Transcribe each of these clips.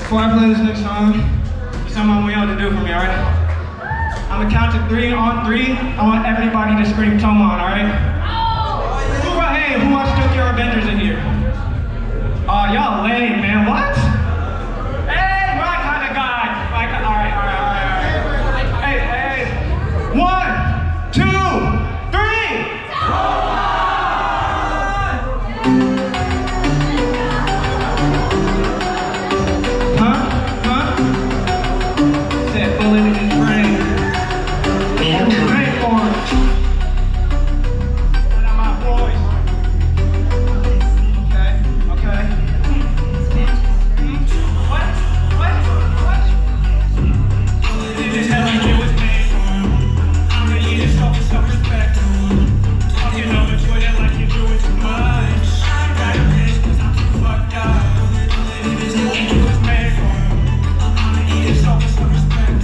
Before I play this next song, there's something I want y'all to do for me, alright? I'm gonna count to 3. On 3, I want everybody to scream Toman, alright? Hey, who wants Tokyo Avengers in here? Oh, y'all lame, man. What? Hey, my kind of guy. Alright. Hey. 1, 2, 3. Huh? Said bullet in his brain. Brain orange. Not my voice. Okay. What? This is how it was made. I'm gonna eat it, self-respect. Talking over Twitter like you're doing too much. I got a bitch 'cause I'm too fucked up. This is how it was made. I'm gonna eat it, self-respect.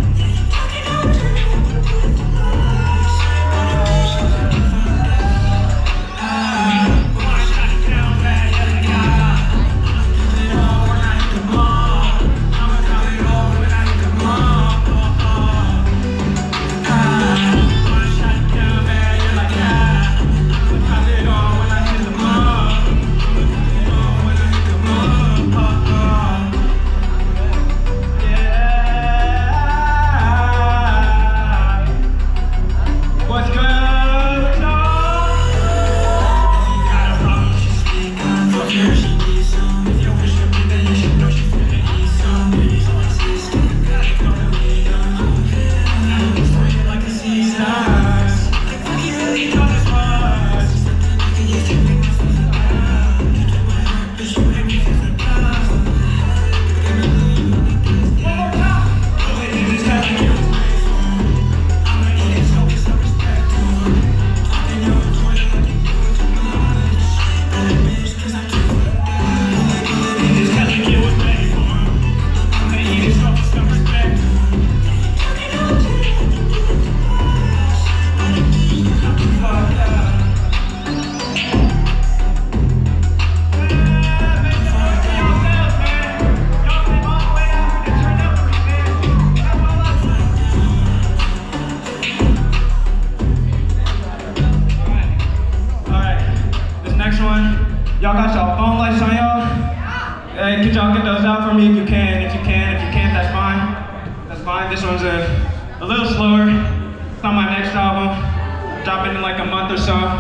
Y'all got y'all phone lights on y'all? Hey, could y'all get those out for me if you can? If you can't, that's fine. That's fine. This one's a little slower. It's on my next album. Dropping in like a month or so.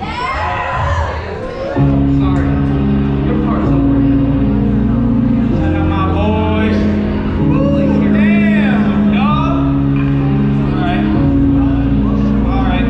Sorry. Your part's over. Shout out my boys. Damn, y'all. Alright.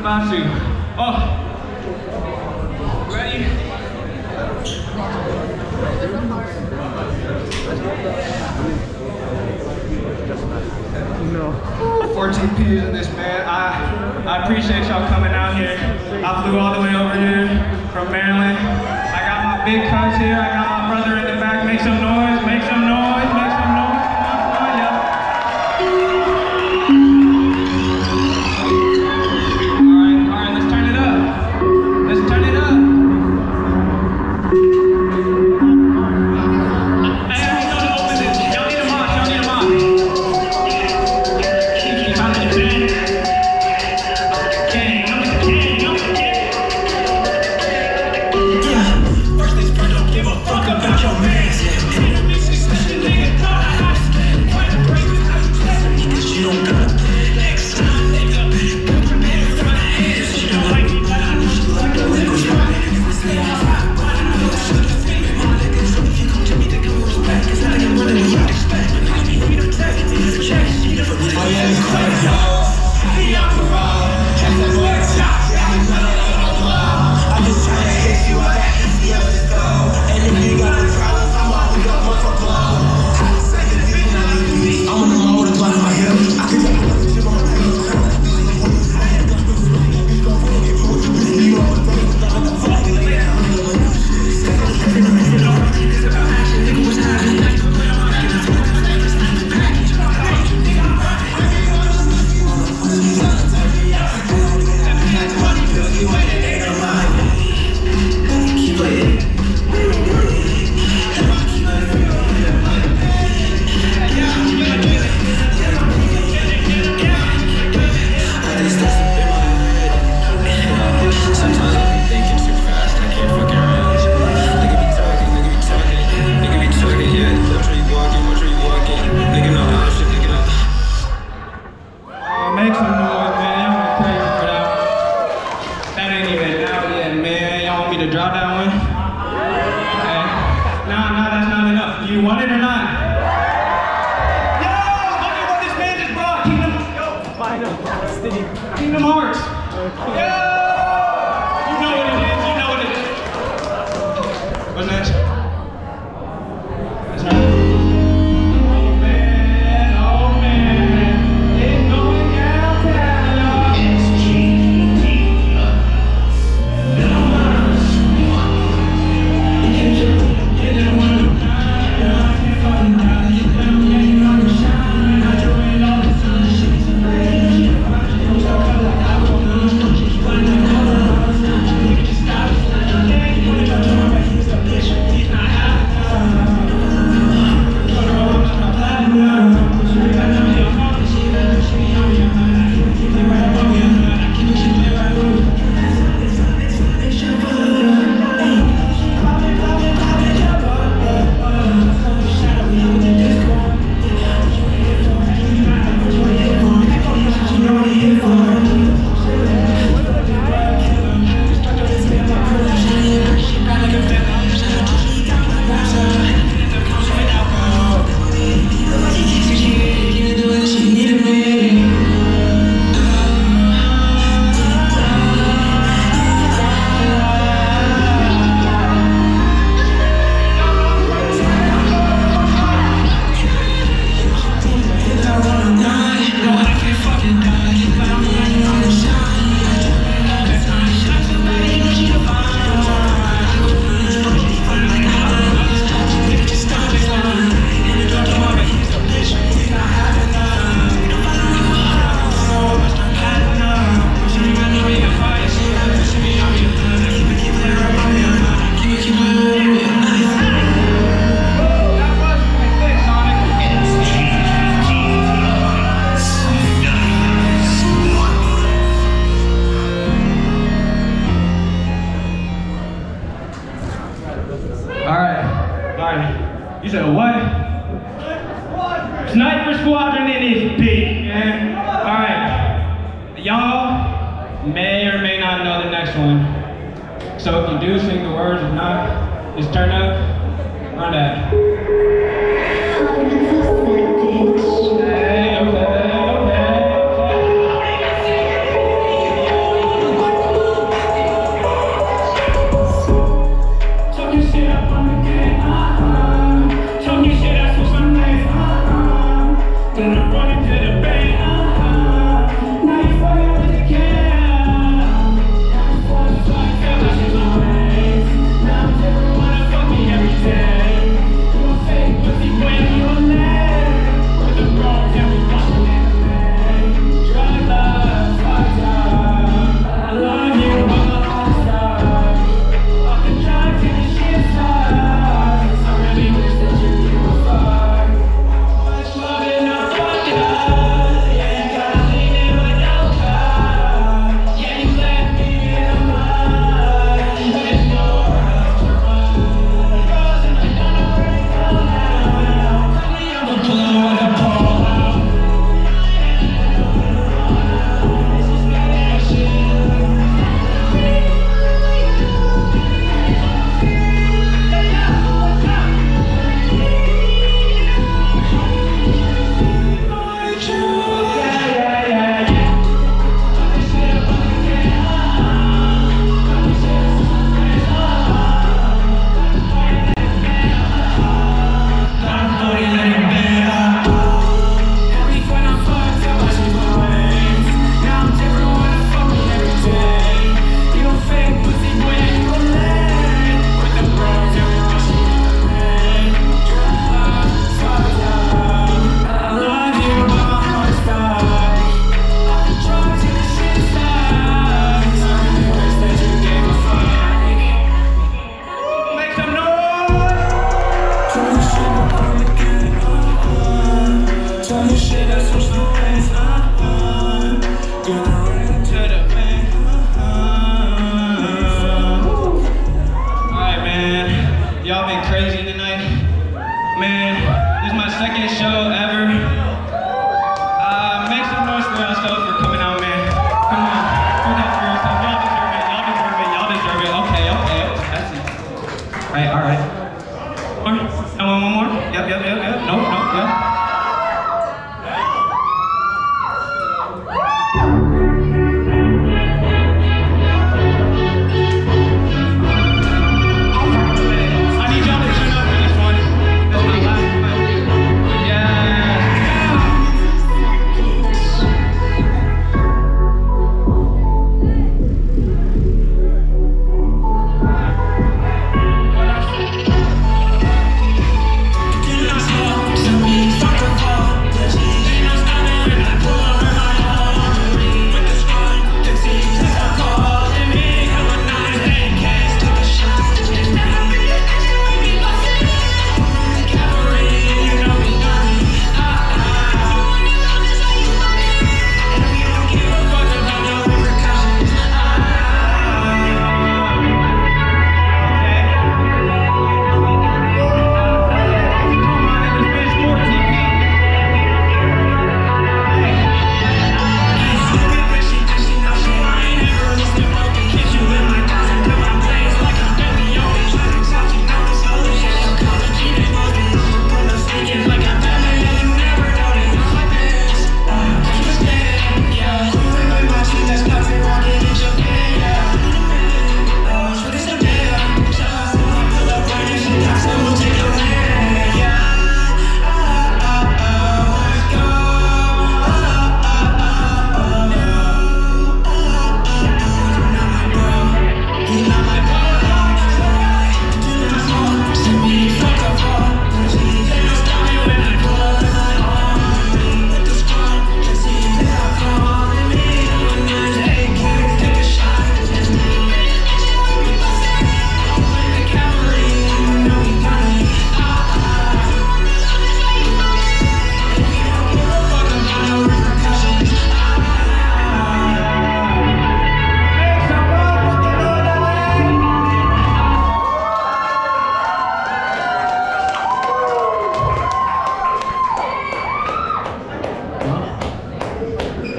about to. Oh. Ready? No. 14 P's in this, man. I appreciate y'all coming out here. I flew all the way over here from Maryland. I got my big cuz here. I got my brother in the back. Make some noise, make some noise, make some noise. Come on, y'all. All right, let's turn it up. Let's turn it up. Hey, I need y'all to open this. Y'all need a mod, y'all need a mod. First things first, don't give a fuck about your man. Kingdom Hearts. Yeah! You know what it is, you know what it is. What's next? That's right. Oh man, it's going downtown, y'all. You said what? Sniper Squadron in this bitch, man. Alright. Y'all may or may not know the next one. So if you do, sing the words. If not, just turn up, run that. Okay.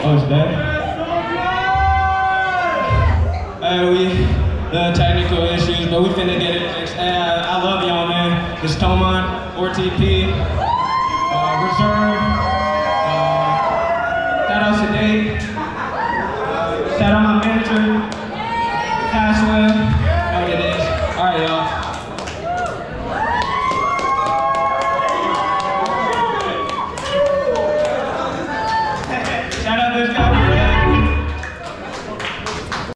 Oh, it's dead? The technical issues, but we finna get it fixed. I love y'all, man. It's Tomon, 4TP, Reserve.